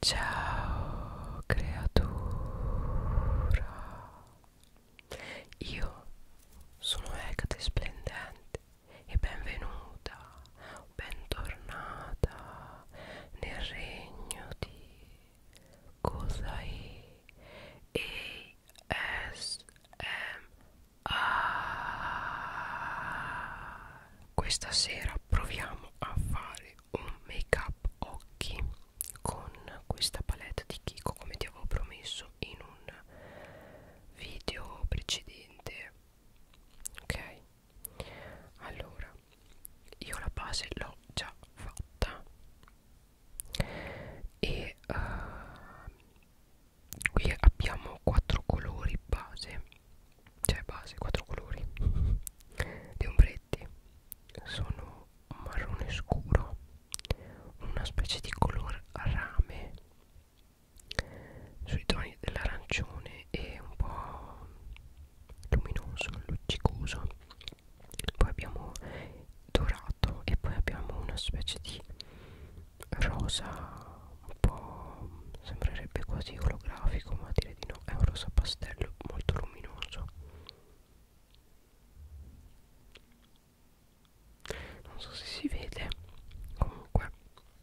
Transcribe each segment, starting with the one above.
Ciao creatura, io sono Ecate Splendente e benvenuta, bentornata nel regno di Kozai ASMR. Questa sera proviamo a fare un make up occhi con questa palette di Kiko, come ti avevo promesso in un video precedente. Ok, allora io la base l'ho già fatta e qui abbiamo 4 colori base, cioè base 4 colori di ombretti. Sono un marrone scuro, una specie di color rame sui toni dell'arancione e un po' luminoso, luccicoso. Poi abbiamo dorato e poi abbiamo una specie di rosa un po', sembrerebbe quasi olografico, ma direi di no, è un rosa pastello molto luminoso. Non so se si vede, comunque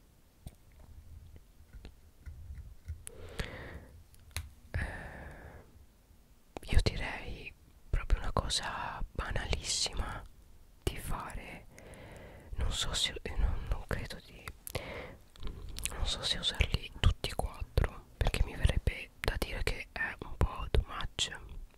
io direi proprio una cosa banalissima di fare. Non so se non credo di, non so se usarli tutti e quattro, perché mi verrebbe da dire che è un po' too much,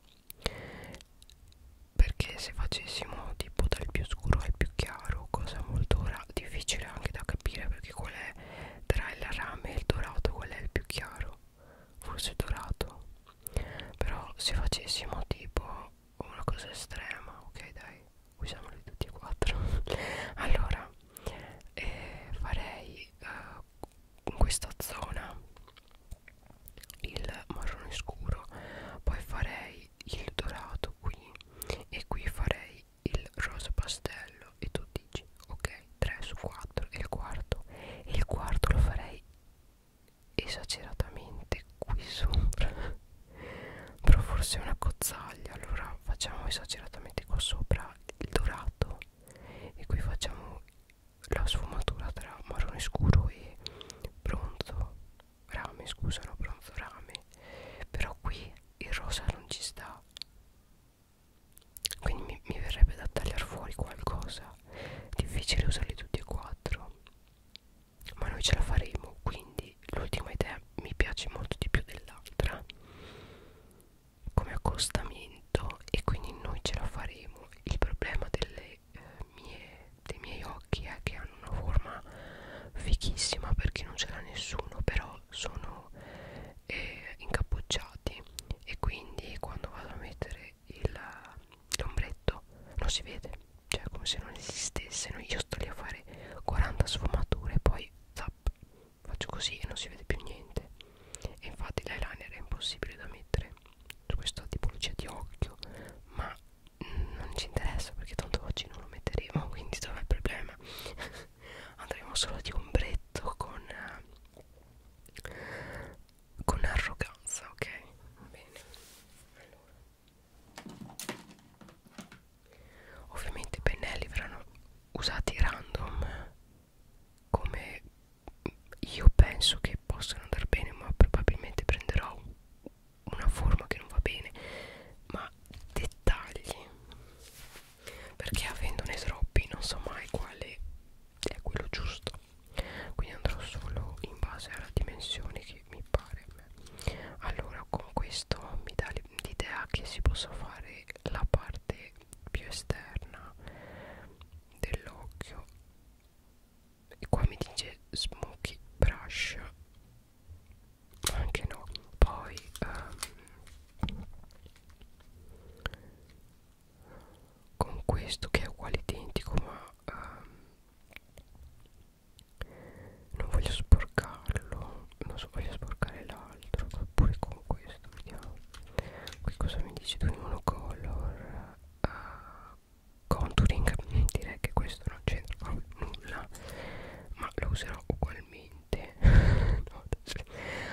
perché se facessimo tipo dal più scuro al più chiaro, cosa molto difficile anche da capire, perché qual è tra il rame e il dorato, qual è il più chiaro? Forse il dorato. Però se facessimo tipo una cosa estrema, ok dai, usiamoli tutti e quattro. Allora farei in questa zona il marrone scuro, poi farei il dorato qui e qui farei il rosa pastello e tu dici ok 3 su 4 e il quarto lo farei esageratamente qui sopra però forse è una cozzaglia, allora facciamo esageratamente qua sopra il dorato e qui facciamo la sfumatura tra marrone scuro e bronzo rame, scusa, no, bronzo rame, però qui il rosa non ci sta, quindi mi verrebbe da tagliare fuori qualcosa. Difficile usarli tutti e quattro, ma noi ce la faremo, quindi l'ultima idea mi piace molto di più dell'altra come accostamento e quindi noi ce la faremo. Il problema dei miei occhi è che hanno una forma fighissima perché non ce l'ha nessuno, però sono incappucciati e quindi quando vado a mettere l'ombretto non si vede, cioè come se non esistesse. Io sto lì a fare 40 sfumature e poi zap, faccio così e non si vede più niente, e infatti l'eyeliner è impossibile da mettere su questa tipologia di occhio, ma non ci interessa perché tanto oggi non lo metteremo, quindi dov'è il problema? Andremo solo di ombretto con arroganza, ok? Bene, allora ovviamente i pennelli verranno usati random, come io penso che possano andare bene, ma probabilmente prenderò una forma che non va bene, ma dettagli, perché avendone troppi non so mai quale è quello giusto, quindi andrò solo in base alla dimensione che mi pare a me. Allora con questo mi dà l'idea che si possa fare la parte più esterna dell'occhio e qua mi dice smoky brush, anche no. Poi con questo che è uguale identico, ma non voglio sporcarlo, non so, voglio sporcare l'altro, oppure con questo, vediamo qui cosa mi dice. Tu in monocolor contouring, direi che questo non c'entra proprio nulla, ma lo userò ugualmente. No,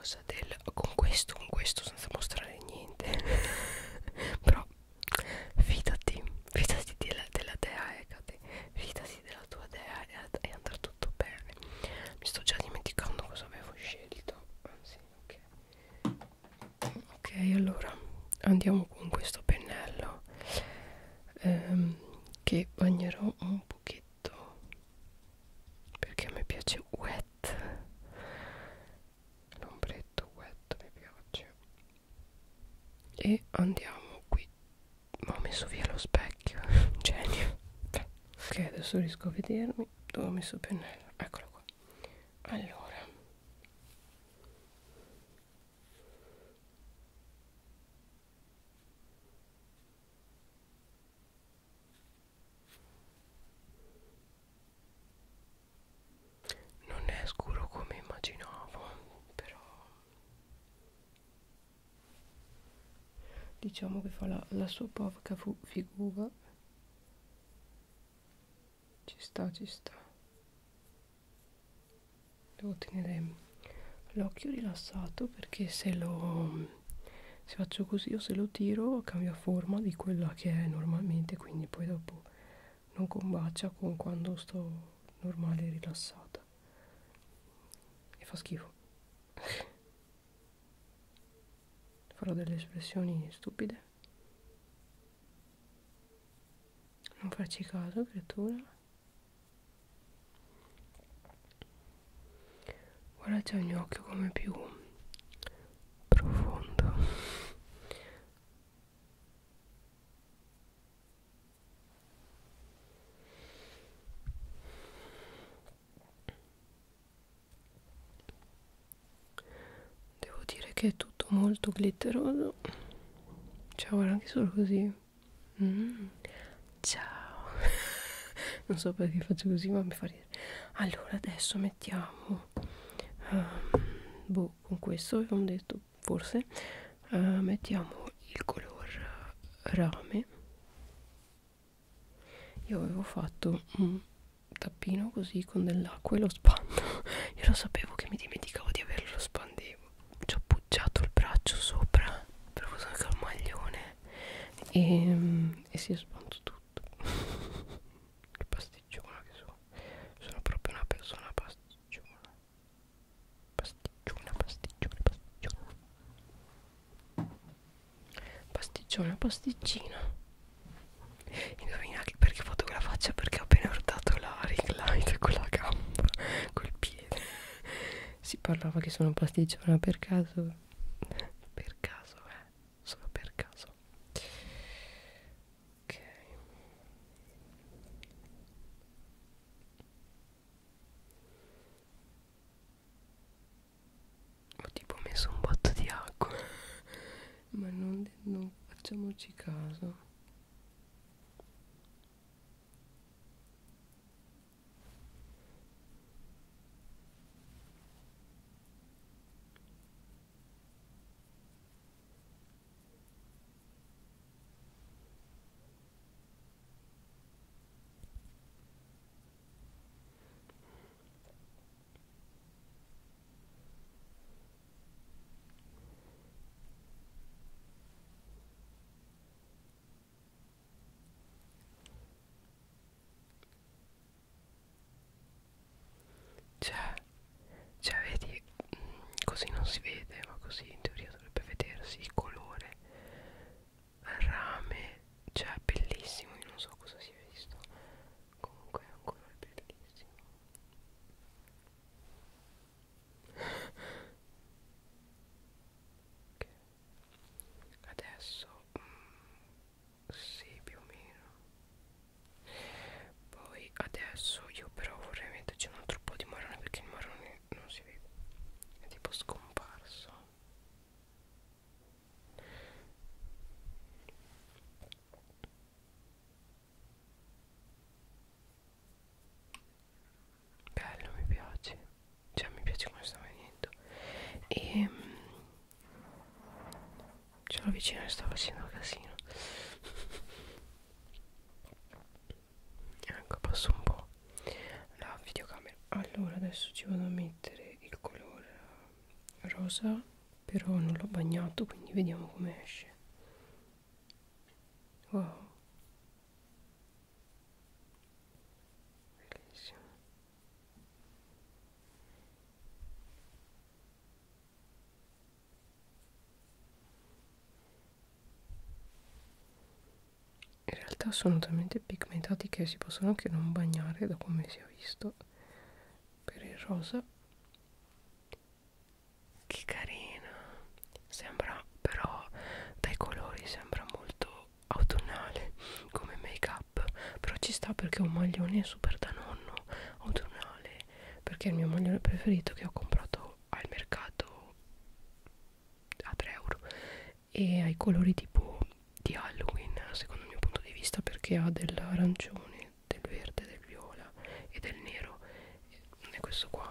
cosa del con questo senza mostrare niente però fidati della dea Ecate, fidati della tua dea e andrà tutto bene. Mi sto già dimenticando cosa avevo scelto, anzi ok, allora andiamo con questo pennello che bagnerò un pochetto perché a me piace wet, l'ombretto wet mi piace. E andiamo qui, ma ho messo via lo specchio genio. Ok, adesso riesco a vedermi dove ho messo il pennello, eccolo qua. Allora non è scuro come immaginavo, però diciamo che fa la sua povera figura. Ci sta, ci sta. Devo tenere l'occhio rilassato perché se faccio così o se lo tiro cambia forma di quella che è normalmente, quindi poi dopo non combacia con quando sto normale e rilassata e fa schifo. Farò delle espressioni stupide. Non farci caso, creatura. Guarda, c'è il mio occhio come più profondo. Devo dire che è tutto molto glitteroso. Ciao, guarda anche solo così. Ciao. Non so perché faccio così, ma mi fa ridere. Allora, adesso mettiamo boh, con questo avevamo detto, forse mettiamo il color rame. Io avevo fatto un tappino così con dell'acqua e lo spando. Io lo sapevo che mi dimenticavo di averlo, lo spandevo. Ci ho appoggiato il braccio sopra per usare il maglione e si è spanto tutto. Che pasticciona che sono proprio una persona pasticciona. Pasticciona, pasticciona, pasticciona. Pasticciona, pasticcina. Indovina che perché ho fatto quella faccia? Perché ho appena urtato la ring light con la gamba, col piede. Si parlava che sono pasticciona per caso? Per caso, solo per caso. Ok. Ho tipo messo un botto di acqua. Ma non facciamoci caso. Cioè vedi, così non si vede, ma così in teoria dovrebbe vedersi il colore rame, cioè bellissimo. Io non so cosa si è visto, comunque è un colore bellissimo. Ok, adesso sì, più o meno. Poi adesso io però vorrei metterci un altro po' di marrone perché il marrone non si vede, è tipo scomparso. Bello, mi piace, cioè mi piace come sta venendo. E ce l'ho vicino e sta facendo casino. Ecco, passo un po' la videocamera. Allora adesso ci vado a mettere il colore rosa, però non l'ho bagnato, quindi vediamo come esce. Wow, bellissimo. In realtà sono talmente pigmentati che si possono anche non bagnare, da come si è visto. Per il rosa, che carina, sembra, però dai colori sembra molto autunnale come make up, però ci sta perché è un maglione super da nonno, autunnale, perché è il mio maglione preferito che ho comprato al mercato a 3 euro e ha i colori tipo di Halloween secondo il mio punto di vista, perché ha dell'arancione, del verde, del viola e del nero, e questo qua.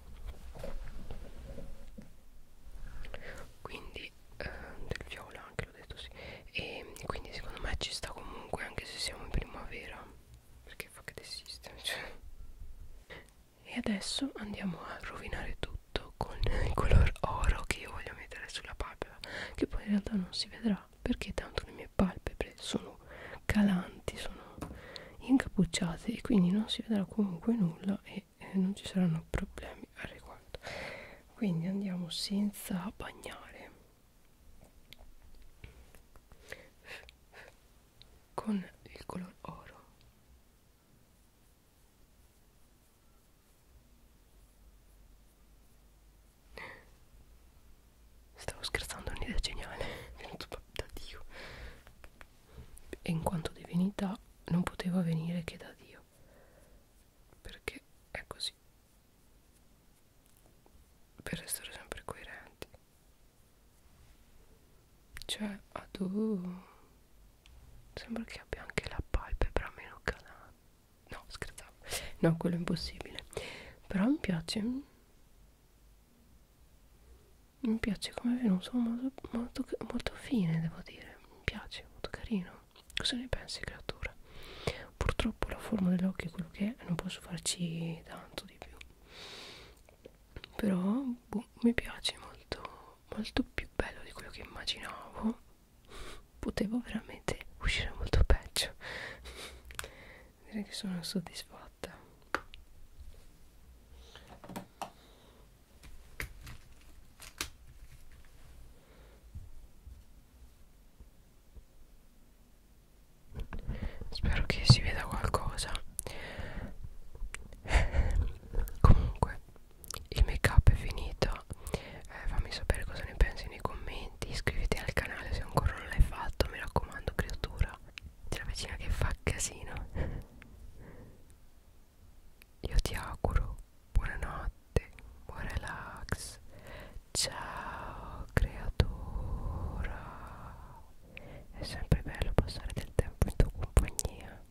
Quindi del viola anche, l'ho detto, sì. E quindi secondo me ci sta comunque, anche se siamo in primavera, perché fa che desiste, cioè. E adesso andiamo a rovinare tutto con il color oro che io voglio mettere sulla palpebra, che poi in realtà non si vedrà perché tanto le mie palpebre sono calanti, sono incappucciate e quindi non si vedrà comunque nulla e non ci saranno problemi al riguardo. Quindi andiamo senza bagnare con il color oro. Stavo scherzando, è un'idea geniale, è venuto da Dio, e in quanto divinità non poteva venire che da Dio, perché è così, per restare sempre coerenti. Cioè, sembra che abbia anche la palpebra meno calata. No, scherzavo. No, quello è impossibile. Però mi piace come è venuto, molto fine, devo dire. Mi piace, molto carino. Cosa ne pensi, creatura? Purtroppo la forma dell'occhio è quello che è, non posso farci tanto di più. Però boh, mi piace molto, molto più bello di quello che immaginavo. Potevo veramente uscire molto peggio. Direi che sono soddisfatta.